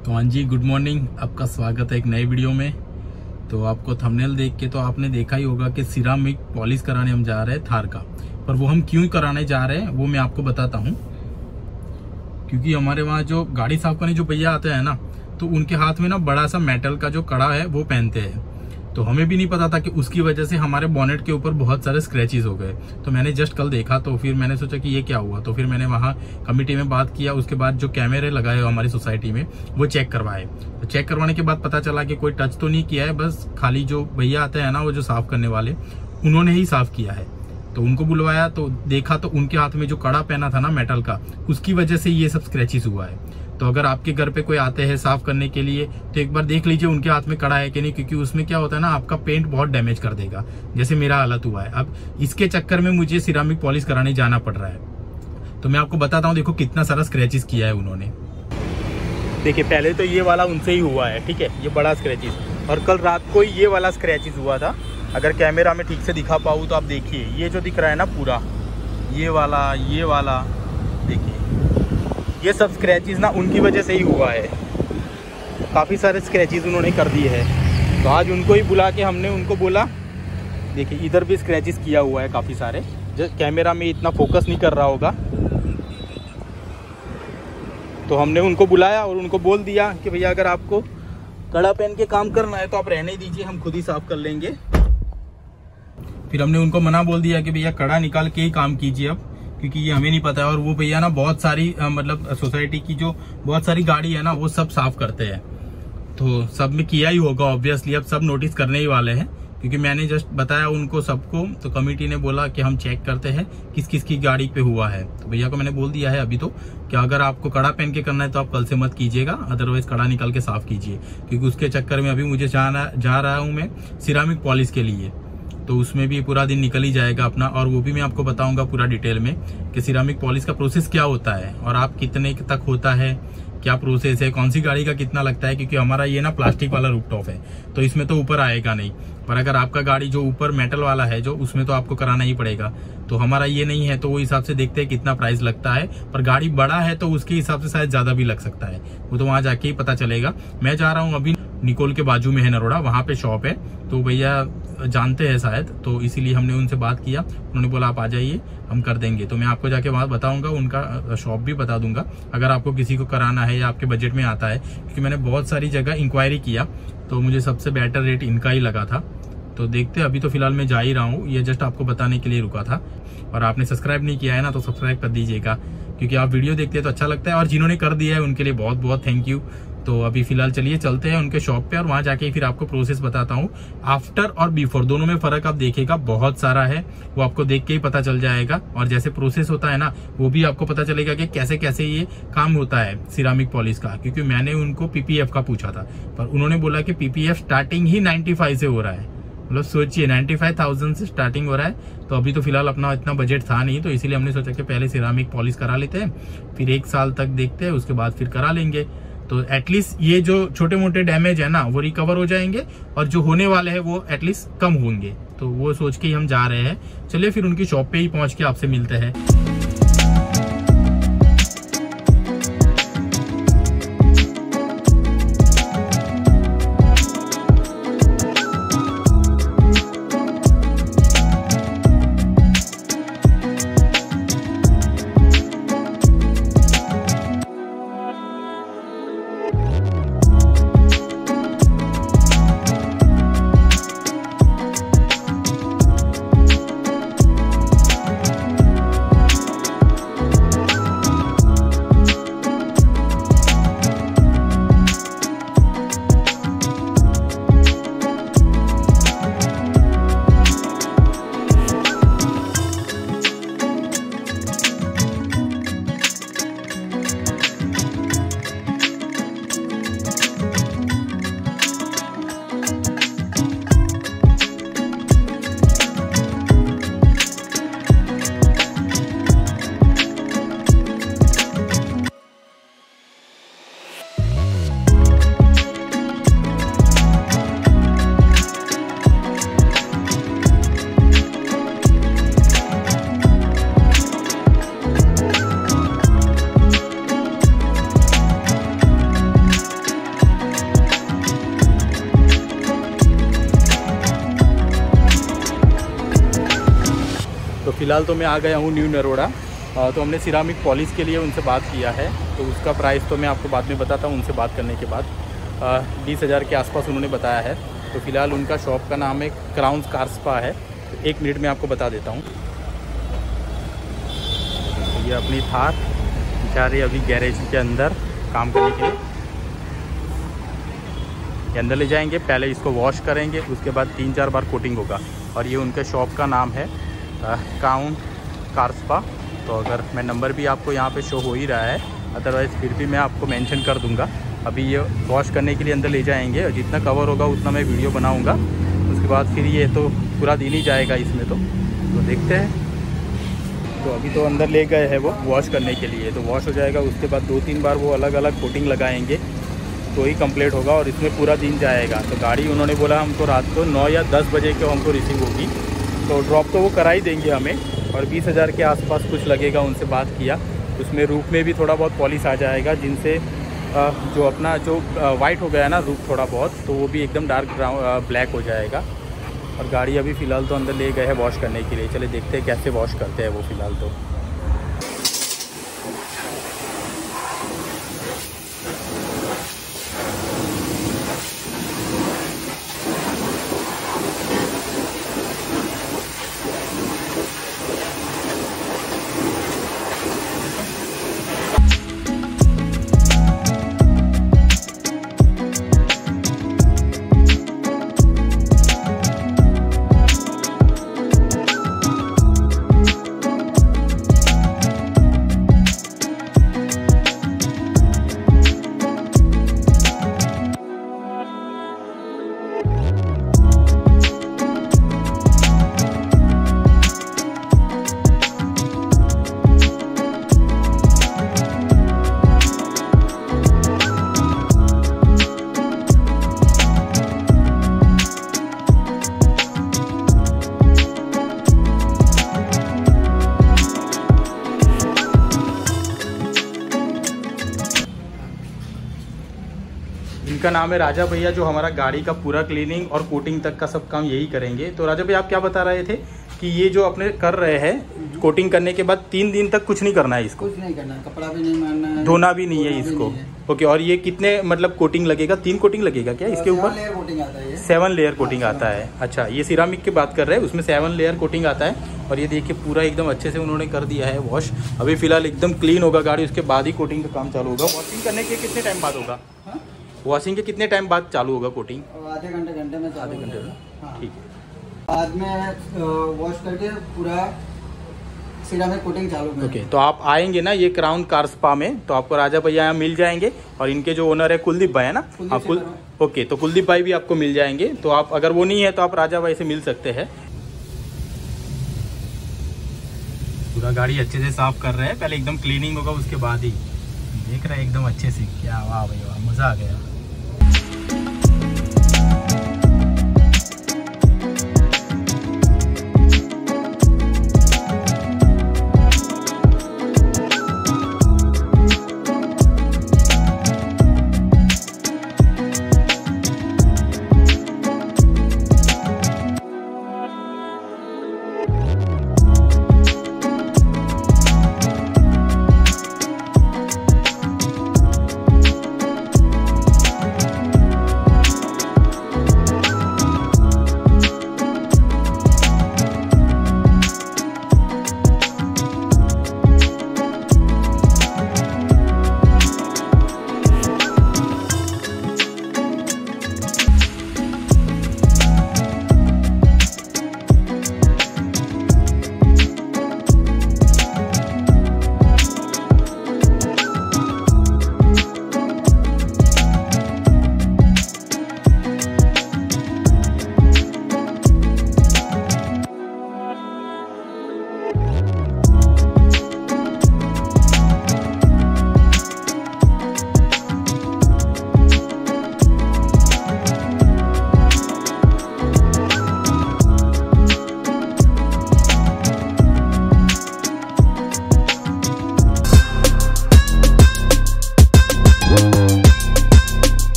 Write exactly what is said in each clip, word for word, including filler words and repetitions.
तो हाँ जी, good morning. आपका स्वागत है एक नए वीडियो में। तो आपको थंबनेल देख के तो आपने देखा ही होगा कि सिरामिक पॉलिश कराने हम जा रहे हैं थार का। पर वो हम क्यों कराने जा रहे हैं वो मैं आपको बताता हूँ। क्योंकि हमारे वहाँ जो गाड़ी साफ करने जो भैया आते हैं ना, तो उनके हाथ में ना बड़ा सा मेटल का जो कड़ा है वो पहनते हैं। तो हमें भी नहीं पता था कि उसकी वजह से हमारे बॉनेट के ऊपर बहुत सारे स्क्रैचेस हो गए। तो मैंने जस्ट कल देखा, तो फिर मैंने सोचा कि ये क्या हुआ। तो फिर मैंने वहाँ कमेटी में बात किया। उसके बाद जो कैमरे लगाए हमारी सोसाइटी में वो चेक करवाए। तो चेक करवाने के बाद पता चला कि कोई टच तो नहीं किया है, बस खाली जो भैया आते हैं ना, वो जो साफ करने वाले, उन्होंने ही साफ किया है। तो उनको बुलवाया तो देखा तो उनके हाथ में जो कड़ा पहना था ना मेटल का, उसकी वजह से ये सब स्क्रैचेस हुआ है। तो अगर आपके घर पे कोई आते हैं साफ करने के लिए तो एक बार देख लीजिए उनके हाथ में कड़ा है कि नहीं, क्योंकि उसमें क्या होता है ना, आपका पेंट बहुत डैमेज कर देगा, जैसे मेरा हालत हुआ है। अब इसके चक्कर में मुझे सिरामिक पॉलिश कराने जाना पड़ रहा है। तो मैं आपको बताता हूँ, देखो कितना सारा स्क्रैचेस किया है उन्होंने। देखिए पहले तो ये वाला उनसे ही हुआ है, ठीक है, ये बड़ा स्क्रैचेस। और कल रात को ये वाला स्क्रैचेस हुआ था। अगर कैमरा में ठीक से दिखा पाऊँ तो आप देखिए, ये जो दिख रहा है ना पूरा, ये वाला ये वाला देखिए, ये सब स्क्रैचेस ना उनकी वजह से ही हुआ है। काफ़ी सारे स्क्रैचेस उन्होंने कर दिए हैं। तो आज उनको ही बुला के हमने उनको बोला, देखिए इधर भी स्क्रैचेस किया हुआ है काफ़ी सारे, जो कैमरा में इतना फोकस नहीं कर रहा होगा। तो हमने उनको बुलाया और उनको बोल दिया कि भैया अगर आपको कड़ा पहन के काम करना है तो आप रहने दीजिए, हम खुद ही साफ कर लेंगे। फिर हमने उनको मना बोल दिया कि भैया कड़ा निकाल के ही काम कीजिए अब, क्योंकि ये हमें नहीं पता है। और वो भैया ना बहुत सारी आ, मतलब सोसाइटी की जो बहुत सारी गाड़ी है ना, वो सब साफ करते हैं। तो सब में किया ही होगा ऑब्वियसली, अब सब नोटिस करने ही वाले हैं, क्योंकि मैंने जस्ट बताया उनको सबको। तो कमेटी ने बोला कि हम चेक करते हैं किस किस की गाड़ी पे हुआ है। तो भैया को मैंने बोल दिया है अभी तो कि अगर आपको कड़ा पहन के करना है तो आप कल से मत कीजिएगा, अदरवाइज कड़ा निकाल के साफ कीजिए। क्योंकि उसके चक्कर में अभी मुझे जाना जा रहा हूँ मैं सिरामिक पॉलिश के लिए, तो उसमें भी पूरा दिन निकल ही जाएगा अपना। और वो भी मैं आपको बताऊंगा पूरा डिटेल में कि सिरामिक पॉलिश का प्रोसेस क्या होता है और आप कितने तक होता है, क्या प्रोसेस है, कौन सी गाड़ी का कितना लगता है। क्योंकि हमारा ये ना प्लास्टिक वाला रूफटॉप है, तो इसमें तो ऊपर आएगा नहीं। पर अगर आपका गाड़ी जो ऊपर मेटल वाला है जो, उसमें तो आपको कराना ही पड़ेगा। तो हमारा ये नहीं है, तो वो हिसाब से देखते हैं कितना प्राइस लगता है। पर गाड़ी बड़ा है तो उसके हिसाब से शायद ज्यादा भी लग सकता है, वो तो वहां जाके ही पता चलेगा। मैं जा रहा हूँ अभी, निकोल के बाजू में है नरोड़ा, वहां पे शॉप है। तो भैया जानते हैं शायद, तो इसीलिए हमने उनसे बात किया। उन्होंने बोला आप आ जाइए, हम कर देंगे। तो मैं आपको जाके वहां बताऊंगा, उनका शॉप भी बता दूंगा अगर आपको किसी को कराना है या आपके बजट में आता है। क्योंकि मैंने बहुत सारी जगह इंक्वायरी किया तो मुझे सबसे बेटर रेट इनका ही लगा था। तो देखते, अभी तो फिलहाल मैं जा ही रहा हूँ, ये जस्ट आपको बताने के लिए रुका था। और आपने सब्सक्राइब नहीं किया है ना, तो सब्सक्राइब कर दीजिएगा, क्योंकि आप वीडियो देखते हैं तो अच्छा लगता है। और जिन्होंने कर दिया है उनके लिए बहुत बहुत थैंक यू। तो अभी फिलहाल चलिए चलते हैं उनके शॉप पे, और वहां जाके फिर आपको प्रोसेस बताता हूँ। आफ्टर और बिफोर दोनों में फर्क आप देखेगा बहुत सारा है, वो आपको देख के ही पता चल जाएगा। और जैसे प्रोसेस होता है ना, वो भी आपको पता चलेगा कि कैसे कैसे ये काम होता है सिरामिक पॉलिश का। क्योंकि मैंने उनको पीपीएफ का पूछा था, पर उन्होंने बोला कि पीपीएफ स्टार्टिंग ही नाइन्टी फाइव से हो रहा है। मतलब सोचिए नाइन्टी फाइव थाउजेंड से स्टार्टिंग हो रहा है। तो अभी तो फिलहाल अपना इतना बजट था नहीं, तो इसीलिए हमने सोचा कि पहले सिरामिक पॉलिश करा लेते हैं, फिर एक साल तक देखते हैं, उसके बाद फिर करा लेंगे। तो एटलीस्ट ये जो छोटे मोटे डैमेज है ना, वो रिकवर हो जाएंगे, और जो होने वाले हैं वो एटलीस्ट कम होंगे। तो वो सोच के ही हम जा रहे हैं। चलिए फिर उनकी शॉप पे ही पहुंच के आपसे मिलते हैं। फ़िलहाल तो मैं आ गया हूँ न्यू नरोड़ा। तो हमने सिरामिक पॉलिश के लिए उनसे बात किया है, तो उसका प्राइस तो मैं आपको बाद में बताता हूँ। उनसे बात करने के बाद बीस हज़ार के आसपास उन्होंने बताया है। तो फ़िलहाल उनका शॉप का नाम है क्राउन कार स्पा है। तो एक मिनट में आपको बता देता हूँ। ये अपनी थार जा रही है अभी गैरेज के अंदर काम करने के लिए। ये अंदर ले जाएंगे, पहले इसको वॉश करेंगे, उसके बाद तीन चार बार कोटिंग होगा। और ये उनके शॉप का नाम है क्राउन कार स्पा। तो अगर मैं नंबर भी आपको यहाँ पे शो हो ही रहा है, अदरवाइज़ फिर भी मैं आपको मेंशन कर दूँगा। अभी ये वॉश करने के लिए अंदर ले जाएंगे, और जितना कवर होगा उतना मैं वीडियो बनाऊँगा। उसके बाद फिर ये तो पूरा दिन ही जाएगा इसमें। तो तो देखते हैं। तो अभी तो अंदर ले गए हैं वो वॉश करने के लिए, तो वॉश हो जाएगा। उसके बाद दो तीन बार वो अलग अलग कोटिंग लगाएंगे तो ही कंप्लीट होगा, और इसमें पूरा दिन जाएगा। तो गाड़ी उन्होंने बोला हमको रात को नौ या दस बजे को हमको रिसीव होगी। तो ड्रॉप तो वो करा ही देंगे हमें, और बीस हज़ार के आसपास कुछ लगेगा। उनसे बात किया, उसमें रूफ में भी थोड़ा बहुत पॉलिश आ जाएगा, जिनसे जो अपना जो वाइट हो गया है ना रूफ थोड़ा बहुत, तो वो भी एकदम डार्क ब्राउन ब्लैक हो जाएगा। और गाड़ी अभी फ़िलहाल तो अंदर ले गए हैं वॉश करने के लिए। चले देखते हैं कैसे वॉश करते हैं वो फ़िलहाल तो। इनका नाम है राजा भैया, जो हमारा गाड़ी का पूरा क्लीनिंग और कोटिंग तक का सब काम यही करेंगे। तो राजा भैया आप क्या बता रहे थे कि ये जो अपने कर रहे हैं कोटिंग करने के बाद तीन दिन तक कुछ नहीं करना है इसको? कुछ नहीं करना है, कपड़ा भी नहीं मारना है, धोना भी नहीं है इसको। ओके, और ये कितने मतलब कोटिंग लगेगा? तीन कोटिंग लगेगा क्या इसके ऊपर? लेयर कोटिंग आता है, सेवन लेयर कोटिंग आता है। अच्छा, ये सिरामिक की बात कर रहे हैं, उसमें सेवन लेयर कोटिंग आता है। और ये देखिए पूरा एकदम अच्छे से उन्होंने कर दिया है वॉश। अभी फिलहाल एकदम क्लीन होगा गाड़ी, उसके बाद ही कोटिंग का काम चालू होगा। वॉशिंग करने के कितने टाइम बाद होगा? वॉशिंग के कितने टाइम बाद चालू होगा कोटिंग? आधे घंटे घंटे में आधे घंटे में, ठीक है। बाद में वॉश करके पूरा सिरामिक कोटिंग चालू करेंगे। ओके, तो आप आएंगे ना ये क्राउन कार स्पा में, तो आपको राजा भैया यहाँ मिल जाएंगे। और इनके जो ओनर है कुलदीप भाई है ना? हाँ, कुल ओके, तो कुलदीप भाई भी आपको मिल जाएंगे। तो आप अगर वो नहीं है तो आप राजा भाई से मिल सकते हैं। पूरा गाड़ी अच्छे से साफ कर रहे हैं, पहले एकदम क्लीनिंग होगा उसके बाद ही। देख रहे हैं एकदम अच्छे से, क्या वाह भाई वाह, मज़ा आ गया।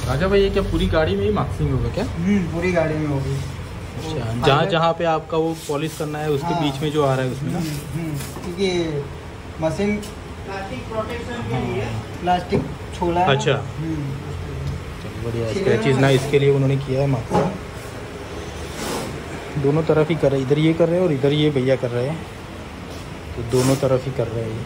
राजा भाई ये क्या पूरी गाड़ी में ही मार्क्सिंग होगा क्या? पूरी गाड़ी में होगी। अच्छा, जहाँ जहाँ पे आपका वो पॉलिश करना है उसके हाँ, बीच में जो आ रहा है उसमें ना, क्योंकि मशीन प्लास्टिक प्रोटेक्शन के लिए प्लास्टिक छोला है। अच्छा चलो बढ़िया, स्क्रैचेस ना इसके लिए उन्होंने किया है मार्क्सिंग। दोनों तरफ ही कर रहे हैं, इधर ये कर रहे हैं और इधर ये भैया कर रहे हैं, तो दोनों तरफ ही कर रहे हैं।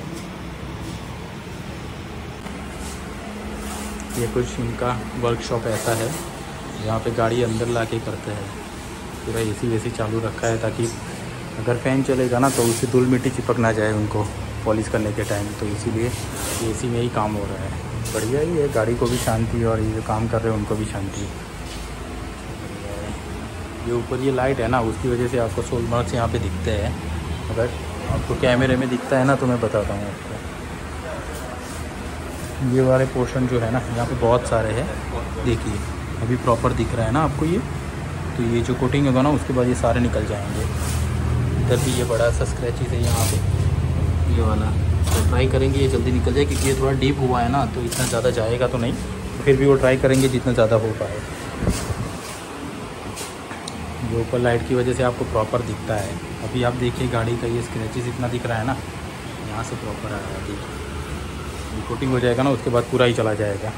ये कुछ इनका वर्कशॉप ऐसा है जहाँ पे गाड़ी अंदर ला के करते हैं। पूरा एसी वैसी चालू रखा है ताकि अगर फ़ैन चलेगा ना तो उससे धूल मिट्टी चिपक ना जाए उनको पॉलिश करने के टाइम, तो इसीलिए एसी में ही काम हो रहा है। बढ़िया ही है, गाड़ी को भी शांति और ये जो काम कर रहे हैं उनको भी शांति। ये ऊपर ये लाइट है ना, उसकी वजह से आपको सोल मार्क्स यहाँ पे दिखते हैं। अगर आपको कैमरे में दिखता है ना तो मैं बताता हूँ आपको। ये वाले पोर्शन जो है ना यहाँ पे बहुत सारे हैं, देखिए अभी प्रॉपर दिख रहा है ना आपको ये। तो ये जो कोटिंग होगा ना उसके बाद ये सारे निकल जाएंगे। इधर भी ये बड़ा सा स्क्रैचेस है यहाँ पे, ये वाला। तो ट्राई करेंगे ये जल्दी निकल जाए, क्योंकि ये थोड़ा डीप हुआ है ना तो इतना ज़्यादा जाएगा तो नहीं, तो फिर भी वो ट्राई करेंगे जितना ज़्यादा हो पाए। ये ऊपर लाइट की वजह से आपको प्रॉपर दिखता है। अभी आप देखिए गाड़ी का ये स्क्रैचेस इतना दिख रहा है ना, यहाँ से प्रॉपर आ रहा है। देखिए ये कोटिंग हो जाएगा ना उसके बाद पूरा ही चला जाएगा।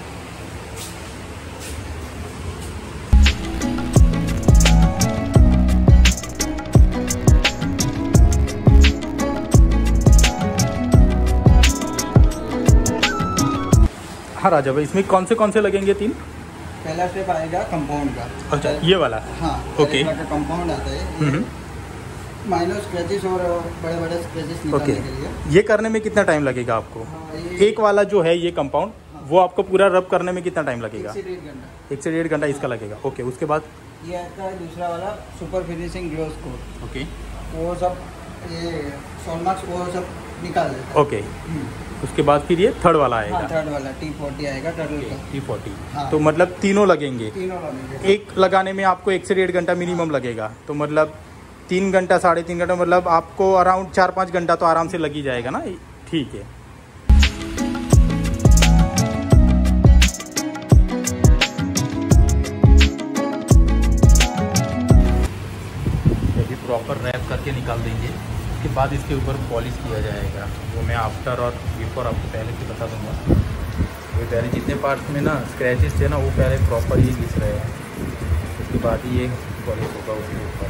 हाँ राजा भाई, इसमें कौन से कौन से लगेंगे? तीन। पहला स्टेप आएगा कंपाउंड का। अच्छा ये वाला? हाँ ओके। कंपाउंड आता है, माइनर स्क्रैचेस और बड़े बड़े स्क्रैचेस निकालने के लिए। ये करने में कितना टाइम लगेगा आपको? हाँ, एक वाला जो है ये कंपाउंड, हाँ, वो आपको पूरा रब करने में कितना टाइम लगेगा? एक से डेढ़ घंटा। एक से डेढ़ घंटा इसका लगेगा। ओके, उसके बाद ये आता है दूसरा वाला super finishing gloss coat. Okay, वो सब ये सॉल मार्क्स वो सब निकाल देता है। ओके, उसके बाद फिर ये थर्ड वाला आएगा। हाँ, थर्ड वाला टी फोर्टी आएगा, टर्टल का टी फोर्टी। हाँ। तो मतलब तीनों लगेंगे? तीनों लगेंगे। एक लगाने में आपको एक से डेढ़ घंटा मिनिमम लगेगा, तो मतलब तीन घंटा साढ़े तीन घंटा मतलब आपको अराउंड चार पाँच घंटा तो आराम से लग ही जाएगा ना। ठीक है। अभी प्रॉपर रैप करके निकाल देंगे, उसके बाद इसके ऊपर पॉलिश किया जाएगा। वो मैं आफ्टर और बिफोर आपको पहले से बता दूंगा। ये पहले जितने पार्ट्स में ना स्क्रैचेस थे ना वो पहले प्रॉपर ही घिस रहे हैं, उसके बाद ही ये पॉलिश होगा उसके ऊपर।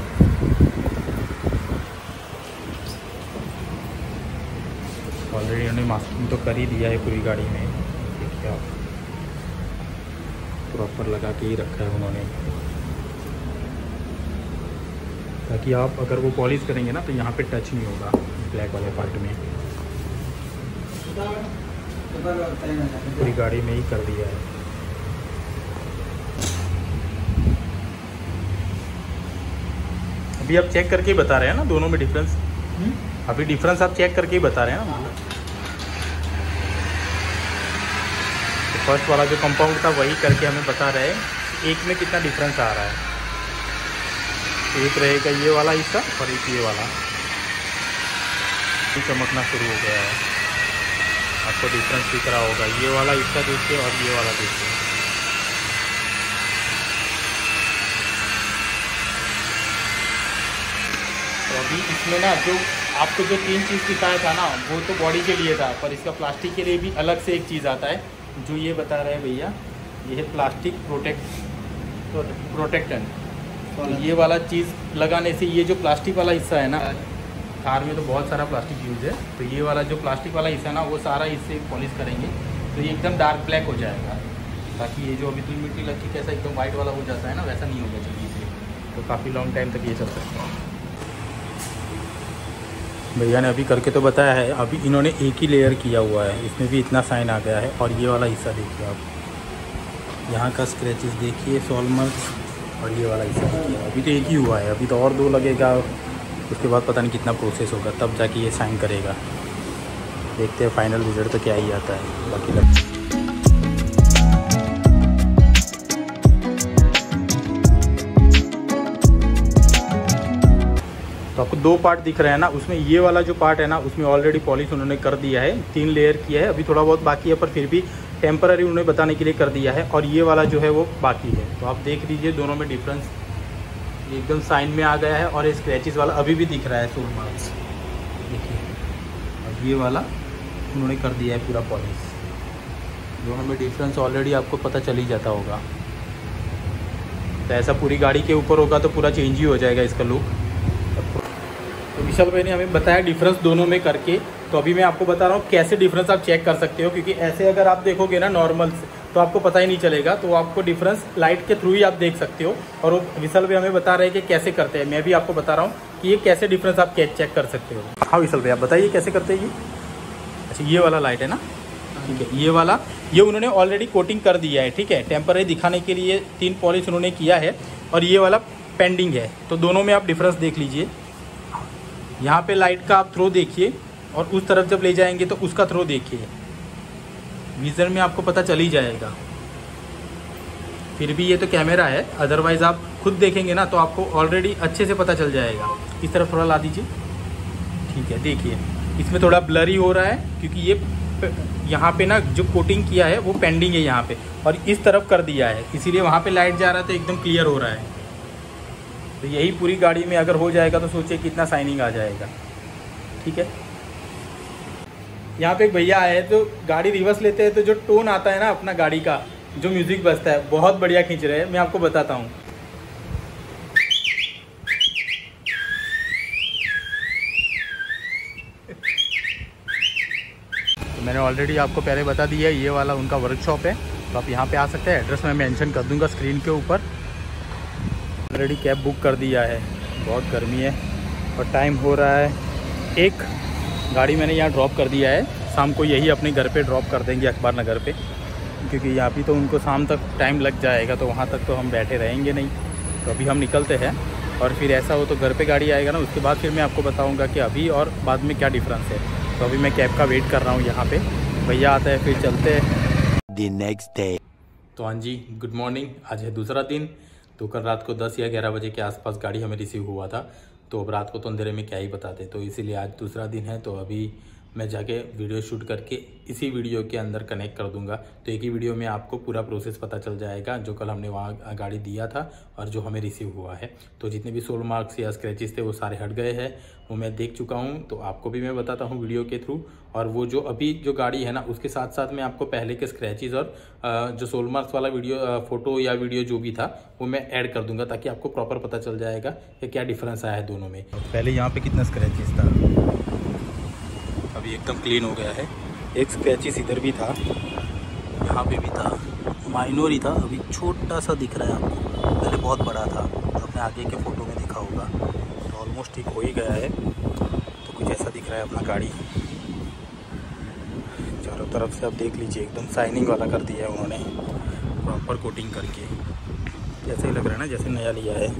ऑलरेडी उन्होंने मास्किंग तो कर ही दिया है पूरी गाड़ी में, देखिए आप, प्रॉपर लगा के ही रखा है उन्होंने, ताकि आप अगर वो पॉलिश करेंगे ना तो यहाँ पे टच नहीं होगा ब्लैक वाले पार्ट में। पूरी गाड़ी में ही कर दिया है। अभी आप चेक करके ही बता रहे हैं ना दोनों में डिफरेंस? अभी डिफरेंस आप चेक करके ही बता रहे हैं ना? तो फर्स्ट वाला जो कंपाउंड था वही करके हमें बता रहे हैं एक में कितना डिफरेंस आ रहा है। एक रहेगा ये वाला हिस्सा और एक ये वाला, चमकना शुरू हो गया है, आपको डिफरेंस दिख रहा होगा। ये वाला हिस्सा देखिए और ये वाला देखिए। तो अभी इसमें ना जो आपको जो तीन चीज़ दिखाया था ना वो तो बॉडी के लिए था, पर इसका प्लास्टिक के लिए भी अलग से एक चीज़ आता है जो ये बता रहे हैं भैया, ये है प्लास्टिक प्रोटेक्ट प्रोटेक्टेंट। तो ये वाला चीज़ लगाने से ये जो प्लास्टिक वाला हिस्सा है ना, कार में तो बहुत सारा प्लास्टिक यूज़ है, तो ये वाला जो प्लास्टिक वाला हिस्सा है ना वो सारा इससे पॉलिश करेंगे तो ये एकदम डार्क ब्लैक हो जाएगा, ताकि ये जो अभी धूल मिट्टी लग के कैसा एकदम वाइट वाला हो जाता है ना वैसा नहीं होगा जल्दी से, तो काफ़ी लॉन्ग टाइम तक ये चल सकता है। भैया ने अभी करके तो बताया है, अभी इन्होंने एक ही लेयर किया हुआ है, इसमें भी इतना साइन आ गया है। और ये वाला हिस्सा देखिए आप, यहाँ का स्क्रैचेस देखिए, सॉल मार्क्स, और ये वाला हिस्सा देखिए, अभी तो एक ही हुआ है, अभी तो और दो लगेगा, उसके बाद पता नहीं कितना प्रोसेस होगा तब जाके ये साइन करेगा। देखते हैं फाइनल रिजल्ट तो क्या ही आता है। बाकी लग तो आपको दो पार्ट दिख रहे हैं ना, उसमें ये वाला जो पार्ट है ना उसमें ऑलरेडी पॉलिश उन्होंने कर दिया है, तीन लेयर किया है, अभी थोड़ा बहुत बाकी है पर फिर भी टेम्पररी उन्होंने बताने के लिए कर दिया है, और ये वाला जो है वो बाकी है। तो आप देख लीजिए दोनों में डिफरेंस, एकदम साइन में आ गया है, और स्क्रैचेस वाला अभी भी दिख रहा है सोल मार्क्स, देखिए। और ये वाला उन्होंने कर दिया है पूरा पॉलिश। दोनों में डिफरेंस ऑलरेडी आपको पता चल ही जाता होगा। तो ऐसा पूरी गाड़ी के ऊपर होगा तो पूरा चेंज ही हो जाएगा इसका लुक। तो विशाल भाई ने हमें बताया डिफरेंस दोनों में करके। तो अभी मैं आपको बता रहा हूँ कैसे डिफरेंस आप चेक कर सकते हो, क्योंकि ऐसे अगर आप देखोगे ना नॉर्मल से तो आपको पता ही नहीं चलेगा। तो आपको डिफरेंस लाइट के थ्रू ही आप देख सकते हो, और वो विशाल भाई हमें बता रहे हैं कि कैसे करते हैं। मैं भी आपको बता रहा हूँ कि ये कैसे डिफरेंस आप चेक कर सकते हो। हाँ विशाल भाई आप बताइए कैसे करते हैं ये। अच्छा ये वाला लाइट है ना, ठीक है। ये वाला ये उन्होंने ऑलरेडी कोटिंग कर दिया है, ठीक है। टेम्पररी दिखाने के लिए तीन पॉलिश उन्होंने किया है, और ये वाला पेंडिंग है। तो दोनों में आप डिफरेंस देख लीजिए। यहाँ पे लाइट का आप थ्रो देखिए, और उस तरफ जब ले जाएंगे तो उसका थ्रो देखिए। विजन में आपको पता चल ही जाएगा। फिर भी ये तो कैमरा है, अदरवाइज आप खुद देखेंगे ना तो आपको ऑलरेडी अच्छे से पता चल जाएगा। इस तरफ थोड़ा ला दीजिए, ठीक है। देखिए इसमें थोड़ा ब्लरी हो रहा है, क्योंकि ये यहाँ पे ना जो कोटिंग किया है वो पेंडिंग है यहाँ पे, और इस तरफ कर दिया है, इसीलिए वहाँ पे लाइट जा रहा है तो एकदम क्लियर हो रहा है। तो यही पूरी गाड़ी में अगर हो जाएगा तो सोचिए कितना शाइनिंग आ जाएगा, ठीक है। यहाँ पे एक भैया आए तो गाड़ी रिवर्स लेते हैं तो जो टोन आता है ना अपना गाड़ी का, जो म्यूजिक बजता है, बहुत बढ़िया खींच रहे हैं। मैं आपको बताता हूँ। तो मैंने ऑलरेडी आपको पहले बता दिया, ये वाला उनका वर्कशॉप है। तो आप यहाँ पे आ सकते हैं, एड्रेस मैं मेंशन कर दूंगा स्क्रीन के ऊपर। ऑलरेडी कैब बुक कर दिया है, बहुत गर्मी है और टाइम हो रहा है एक। गाड़ी मैंने यहाँ ड्रॉप कर दिया है, शाम को यही अपने घर पे ड्रॉप कर देंगे अखबार नगर पे, क्योंकि यहाँ भी तो उनको शाम तक टाइम लग जाएगा, तो वहाँ तक तो हम बैठे रहेंगे नहीं। तो अभी हम निकलते हैं, और फिर ऐसा हो तो घर पे गाड़ी आएगा ना, उसके बाद फिर मैं आपको बताऊँगा कि अभी और बाद में क्या डिफरेंस है। तो अभी मैं कैब का वेट कर रहा हूँ यहाँ पे, भैया आता है फिर चलते हैं द नेक्स्ट डे। तो हाँ जी, गुड मॉर्निंग। आज है दूसरा दिन। तो कल रात को दस या ग्यारह बजे के आसपास गाड़ी हमें रिसीव हुआ था। तो अब रात को तो अंधेरे में क्या ही बताते, तो इसीलिए आज दूसरा दिन है। तो अभी मैं जाके वीडियो शूट करके इसी वीडियो के अंदर कनेक्ट कर दूंगा। तो एक ही वीडियो में आपको पूरा प्रोसेस पता चल जाएगा, जो कल हमने वहाँ गाड़ी दिया था और जो हमें रिसीव हुआ है। तो जितने भी सोल मार्क्स या स्क्रैचेस थे वो सारे हट गए हैं, वो मैं देख चुका हूँ। तो आपको भी मैं बताता हूँ वीडियो के थ्रू। और वो जो अभी जो गाड़ी है ना, उसके साथ साथ मैं आपको पहले के स्क्रैचेस और जो सोल मार्क्स वाला वीडियो फोटो या वीडियो जो भी था वो मैं ऐड कर दूंगा, ताकि आपको प्रॉपर पता चल जाएगा कि क्या डिफरेंस आया है दोनों में। पहले यहाँ पे कितना स्क्रैचेस था, अभी एकदम क्लीन हो गया है। एक स्क्रैचेस इधर भी था, यहाँ पे भी था, माइनर ही था, अभी छोटा सा दिख रहा है आपको, पहले बहुत बड़ा था। तो आपने आगे के फ़ोटो में देखा होगा। तो ऑलमोस्ट ठीक हो ही गया है। तो कुछ ऐसा दिख रहा है अपना गाड़ी। चारों तरफ से आप देख लीजिए, एकदम शाइनिंग वाला कर दिया है उन्होंने, प्रॉपर कोटिंग करके। जैसे ही लग रहा है ना जैसे नया लिया है।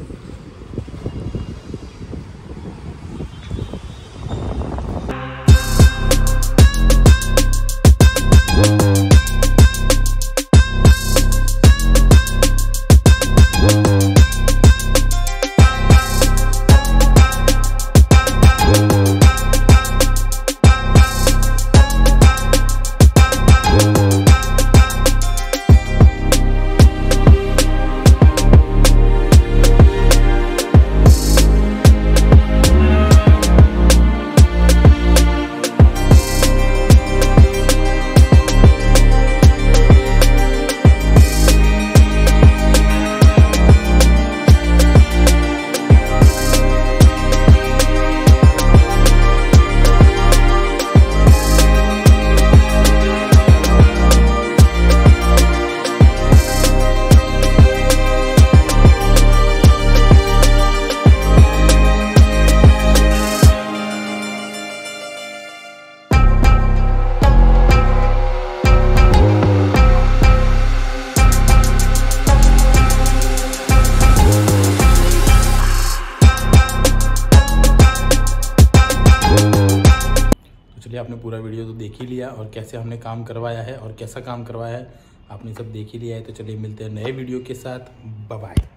आपने पूरा वीडियो तो देख ही लिया, और कैसे हमने काम करवाया है और कैसा काम करवाया है आपने सब देख ही लिया है। तो चलिए मिलते हैं नए वीडियो के साथ। Bye bye.